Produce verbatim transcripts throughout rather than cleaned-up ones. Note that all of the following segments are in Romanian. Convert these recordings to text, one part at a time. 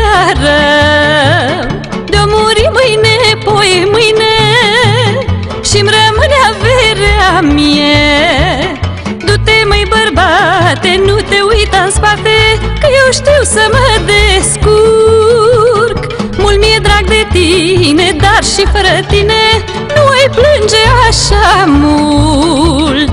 rău. De-o muri mâine, poi mâine, și-mi rămâne averea mie. Du-te, măi bărbate, nu te uita în spate, că eu știu să mă descurc. Mult mi-e drag de tine, dar și fără tine nu ai plânge așa mult.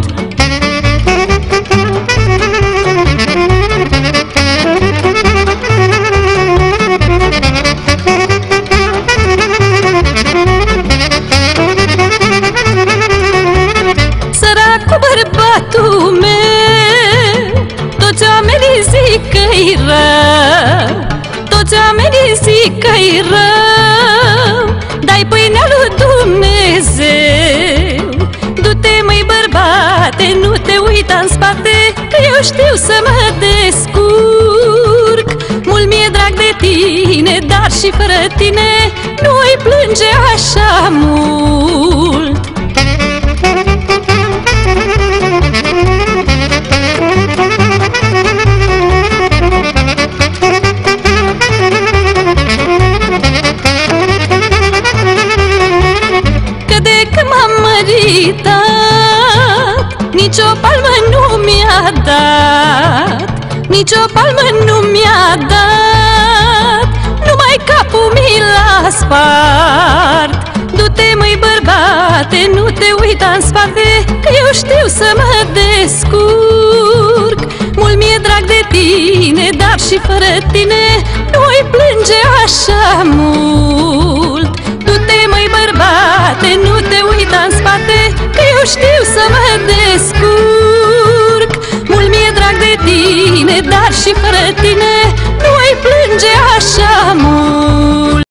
Săracul bărbatul meu, toți oamenii zic că-i rău, toți oamenii zic că-i rău, dai pâinea lui Dumnezeu. Du-te, măi bărbate, nu te uita în spate, că eu știu să mă descurc. Mult mi-e drag de tine, dar și fără tine nu ai plânge așa mult. Că de când m-am măritat, nici o palmă nu mi-a dat, nici o palmă nu mi-a dat, numai capul mi l-a spart. Du-te, măi bărbate, nu te uita în spate, că eu știu să mă descurc. Mult mi-e drag de tine, dar și fără tine nu ai plânge așa mult. Du-te, măi bărbate, nu te uita în spate, că eu știu să mă descurc. Mult mi-e drag de tine, dar și fără tine nu ai plânge așa mult.